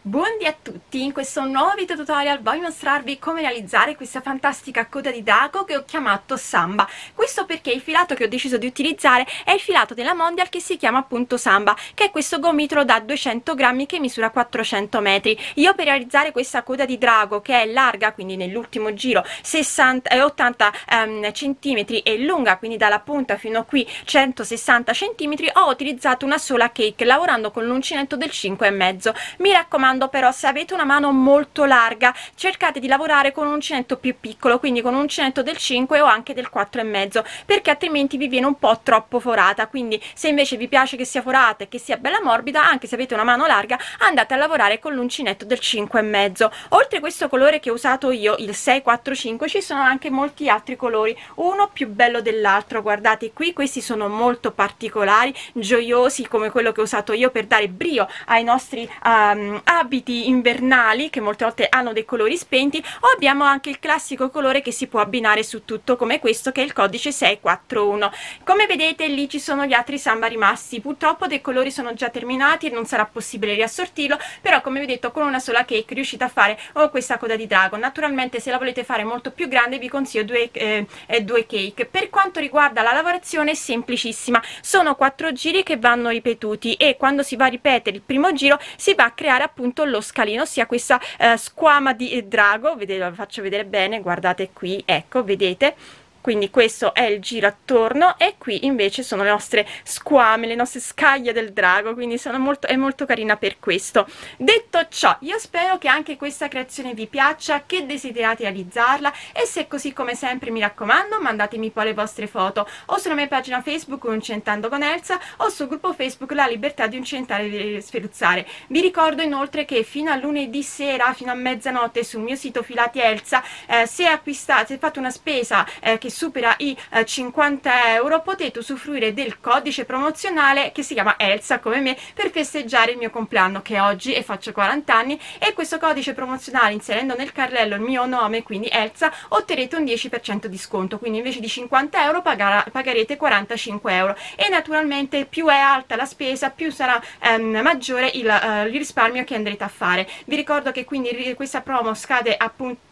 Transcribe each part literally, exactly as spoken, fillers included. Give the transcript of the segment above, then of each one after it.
Buondì a tutti, in questo nuovo video tutorial voglio mostrarvi come realizzare questa fantastica coda di drago che ho chiamato Samba. Questo perché il filato che ho deciso di utilizzare è il filato della Mondial che si chiama appunto Samba, che è questo gomitolo da duecento grammi che misura quattrocento metri. Io per realizzare questa coda di drago, che è larga, quindi nell'ultimo giro sessanta e ottanta um, centimetri, e lunga, quindi dalla punta fino a qui centosessanta centimetri, ho utilizzato una sola cake lavorando con l'uncinetto del cinque e mezzo. Mi raccomando però, se avete una mano molto larga, cercate di lavorare con un uncinetto più piccolo, quindi con un uncinetto del cinque o anche del quattro e mezzo, perché altrimenti vi viene un po' troppo forata. Quindi se invece vi piace che sia forata e che sia bella morbida, anche se avete una mano larga, andate a lavorare con l'uncinetto del cinque e mezzo. Oltre questo colore che ho usato io, il sei quattro cinque, ci sono anche molti altri colori, uno più bello dell'altro. Guardate qui, questi sono molto particolari, gioiosi, come quello che ho usato io per dare brio ai nostri um, abiti invernali, che molte volte hanno dei colori spenti. O abbiamo anche il classico colore che si può abbinare su tutto, come questo che è il codice sei quattro uno. Come vedete, lì ci sono gli altri Samba rimasti. Purtroppo dei colori sono già terminati e non sarà possibile riassortirlo, però come vi ho detto, con una sola cake riuscite a fare oh, questa coda di drago. Naturalmente se la volete fare molto più grande vi consiglio due, eh, due cake. Per quanto riguarda la lavorazione è semplicissima, sono quattro giri che vanno ripetuti, e quando si va a ripetere il primo giro si va a creare appunto lo scalino, ossia questa eh, squama di eh, drago. Vedete, lo faccio vedere bene, guardate qui, ecco, vedete? Quindi questo è il giro attorno, e qui invece sono le nostre squame, le nostre scaglie del drago, quindi sono molto, è molto carina per questo. Detto ciò, io spero che anche questa creazione vi piaccia, che desiderate realizzarla, e se è così, come sempre mi raccomando, mandatemi poi le vostre foto o sulla mia pagina Facebook Uncentando con Elsa, o sul gruppo Facebook La Libertà di Uncentare e Sferuzzare. Vi ricordo inoltre che fino a lunedì sera, fino a mezzanotte, sul mio sito Filati Elsa, eh, se acquistate, se fate una spesa eh, che supera i eh, cinquanta euro, potete usufruire del codice promozionale che si chiama Elsa come me, per festeggiare il mio compleanno, che è oggi, e faccio quaranta anni. E questo codice promozionale, inserendo nel carrello il mio nome, quindi Elsa, otterrete un dieci per cento di sconto, quindi invece di cinquanta euro pagare, pagherete quarantacinque euro. E naturalmente più è alta la spesa, più sarà ehm, maggiore il, uh, il risparmio che andrete a fare. Vi ricordo che quindi questa promo scade appunto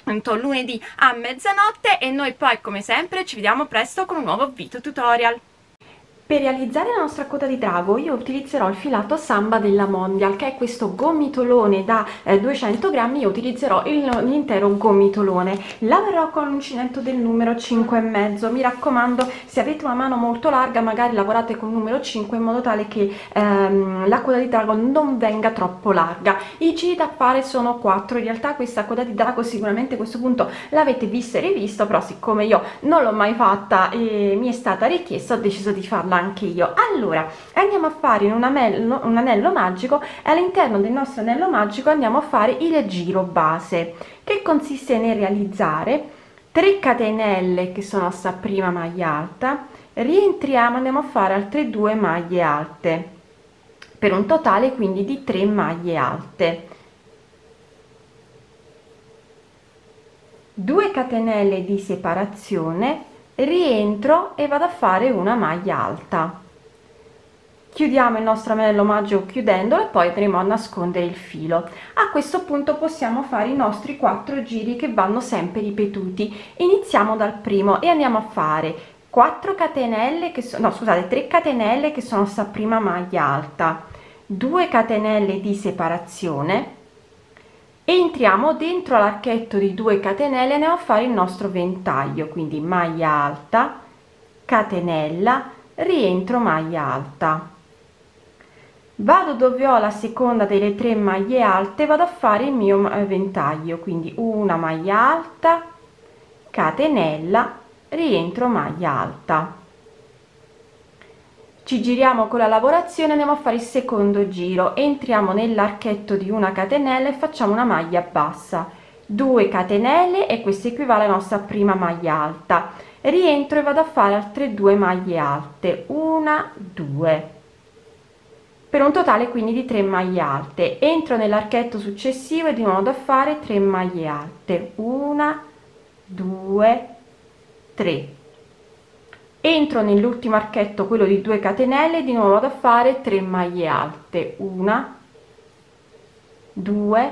lunedì a mezzanotte, e noi poi come sempre ci vediamo presto con un nuovo video tutorial. Per realizzare la nostra coda di drago io utilizzerò il filato Samba della Mondial, che è questo gomitolone da eh, duecento grammi. Io utilizzerò l'intero gomitolone. Lavorerò con l'uncinetto del numero cinque e mezzo. Mi raccomando, se avete una mano molto larga, magari lavorate con il numero cinque, in modo tale che ehm, la coda di drago non venga troppo larga. I giri da fare sono quattro. In realtà questa coda di drago sicuramente a questo punto l'avete vista e rivista, però siccome io non l'ho mai fatta e mi è stata richiesta, ho deciso di farla anche io. Allora andiamo a fare in un anello, un anello magico, e all'interno del nostro anello magico andiamo a fare il giro base, che consiste nel realizzare tre catenelle che sono sta prima maglia alta, rientriamo, andiamo a fare altre due maglie alte, per un totale quindi di tre maglie alte, due catenelle di separazione, rientro e vado a fare una maglia alta, chiudiamo il nostro anello magico chiudendolo, e poi andremo a nascondere il filo. A questo punto possiamo fare i nostri quattro giri che vanno sempre ripetuti. Iniziamo dal primo e andiamo a fare quattro catenelle che sono, no scusate, tre catenelle che sono sta prima maglia alta, due catenelle di separazione, entriamo dentro l'archetto di due catenelle e andiamo a fare il nostro ventaglio, quindi maglia alta, catenella, rientro, maglia alta, vado dove ho la seconda delle tre maglie alte, vado a fare il mio ventaglio, quindi una maglia alta, catenella, rientro, maglia alta, ci giriamo con la lavorazione, andiamo a fare il secondo giro, entriamo nell'archetto di una catenella e facciamo una maglia bassa, due catenelle, e questo equivale alla nostra prima maglia alta, rientro e vado a fare altre due maglie alte, una, due, per un totale quindi di tre maglie alte. Entro nell'archetto successivo e di nuovo vado a fare tre maglie alte, una, due, tre, entro nell'ultimo archetto, quello di due catenelle, di nuovo vado a fare tre maglie alte, una, due,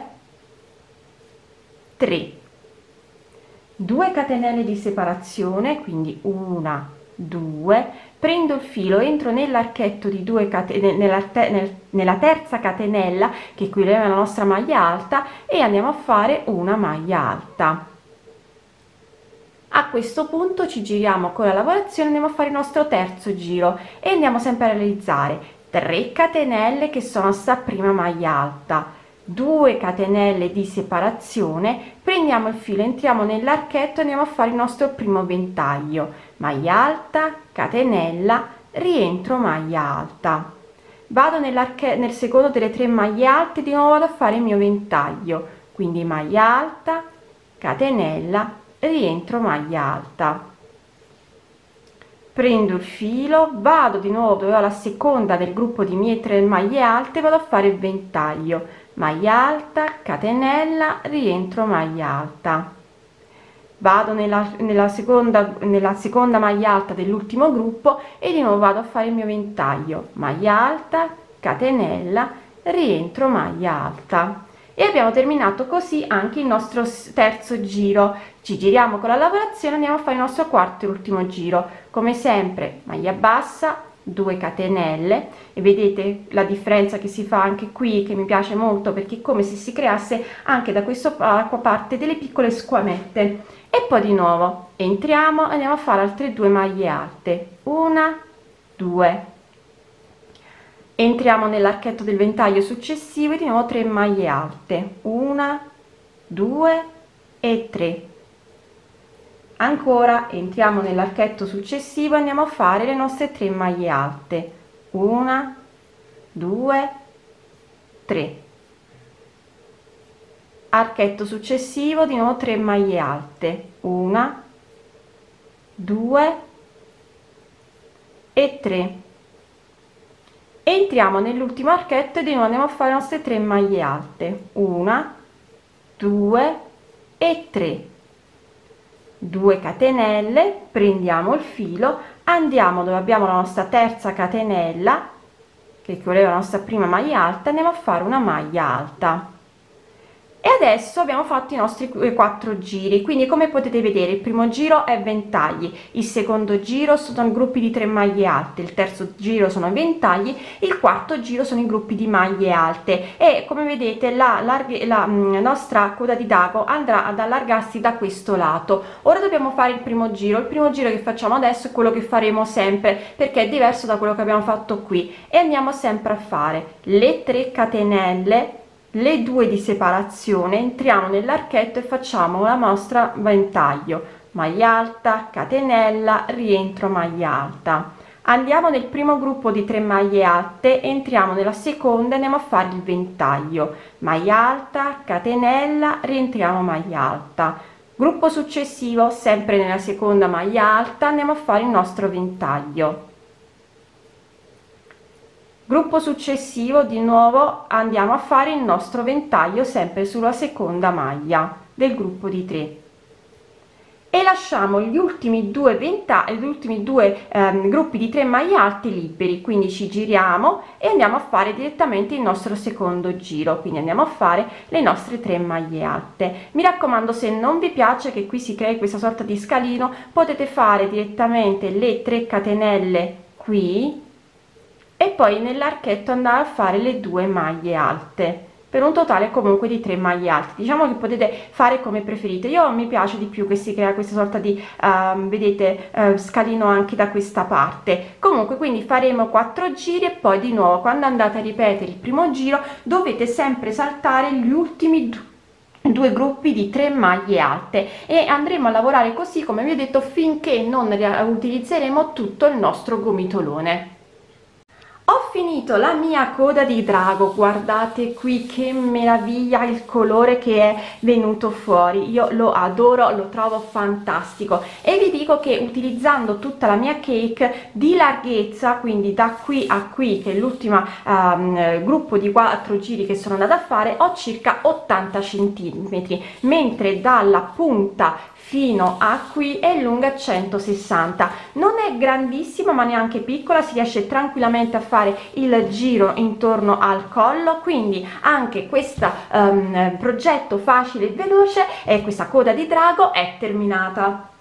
tre, due catenelle di separazione, quindi una, due, prendo il filo, entro nell'archetto di due catene nella, te, nel, nella terza catenella che equivale alla nostra maglia alta, e andiamo a fare una maglia alta. A questo punto ci giriamo con la lavorazione, andiamo a fare il nostro terzo giro e andiamo sempre a realizzare tre catenelle che sono sta prima maglia alta, due catenelle di separazione, prendiamo il filo, entriamo nell'archetto e andiamo a fare il nostro primo ventaglio, maglia alta, catenella, rientro, maglia alta. Vado nel secondo delle tre maglie alte, di nuovo vado a fare il mio ventaglio, quindi maglia alta, catenella, rientro, maglia alta. Prendo il filo, vado di nuovo dove ho la seconda del gruppo di mie tre maglie alte, vado a fare il ventaglio, maglia alta, catenella, rientro, maglia alta. Vado nella, nella, seconda, nella seconda maglia alta dell'ultimo gruppo e di nuovo vado a fare il mio ventaglio, maglia alta, catenella, rientro, maglia alta. E abbiamo terminato così anche il nostro terzo giro. Ci giriamo con la lavorazione, andiamo a fare il nostro quarto e ultimo giro. Come sempre, maglia bassa, due catenelle, e vedete la differenza che si fa anche qui, che mi piace molto, perché è come se si creasse anche da questa parte delle piccole squamette. E poi di nuovo entriamo, andiamo a fare altre due maglie alte, una, due, entriamo nell'archetto del ventaglio successivo e di nuovo tre maglie alte, una, due e tre. Ancora entriamo nell'archetto successivo e andiamo a fare le nostre tre maglie alte, una, due, tre. Archetto successivo, di nuovo tre maglie alte, una, due e tre. Entriamo nell'ultimo archetto e di nuovo andiamo a fare le nostre tre maglie alte, una, due e tre. due catenelle, prendiamo il filo, andiamo dove abbiamo la nostra terza catenella che equivaleva alla nostra prima maglia alta, andiamo a fare una maglia alta. E adesso abbiamo fatto i nostri quattro giri, quindi come potete vedere il primo giro è ventagli, il secondo giro sono gruppi di tre maglie alte, il terzo giro sono ventagli, il quarto giro sono i gruppi di maglie alte, e come vedete la, larghe, la mh, nostra coda di dago andrà ad allargarsi da questo lato. Ora dobbiamo fare il primo giro. Il primo giro che facciamo adesso è quello che faremo sempre, perché è diverso da quello che abbiamo fatto qui, e andiamo sempre a fare le tre catenelle, le due di separazione, entriamo nell'archetto e facciamo la nostra ventaglio, maglia alta, catenella, rientro, maglia alta. Andiamo nel primo gruppo di tre maglie alte, entriamo nella seconda e andiamo a fare il ventaglio, maglia alta, catenella, rientriamo, maglia alta. Gruppo successivo, sempre nella seconda maglia alta, andiamo a fare il nostro ventaglio. Gruppo successivo, di nuovo andiamo a fare il nostro ventaglio sempre sulla seconda maglia del gruppo di tre, e lasciamo gli ultimi due ventagli, gli ultimi due ehm, gruppi di tre maglie alte liberi, quindi ci giriamo e andiamo a fare direttamente il nostro secondo giro, quindi andiamo a fare le nostre tre maglie alte. Mi raccomando, se non vi piace che qui si crei questa sorta di scalino, potete fare direttamente le tre catenelle qui e poi nell'archetto andare a fare le due maglie alte, per un totale comunque di tre maglie alte. Diciamo che potete fare come preferite, io mi piace di più che si crea questa sorta di uh, vedete uh, scalino anche da questa parte. Comunque, quindi faremo quattro giri e poi di nuovo quando andate a ripetere il primo giro dovete sempre saltare gli ultimi due due gruppi di tre maglie alte, e andremo a lavorare così, come vi ho detto, finché non utilizzeremo tutto il nostro gomitolone. Ho finito la mia coda di drago, guardate qui che meraviglia il colore che è venuto fuori, io lo adoro, lo trovo fantastico, e vi dico che utilizzando tutta la mia cake di larghezza, quindi da qui a qui, che è l'ultimo um, gruppo di quattro giri che sono andata a fare, ho circa ottanta centimetri, mentre dalla punta fino a qui è lunga centosessanta. Non è grandissima ma neanche piccola, si riesce tranquillamente a fare il giro intorno al collo, quindi anche questo um, progetto facile e veloce e questa coda di drago è terminata.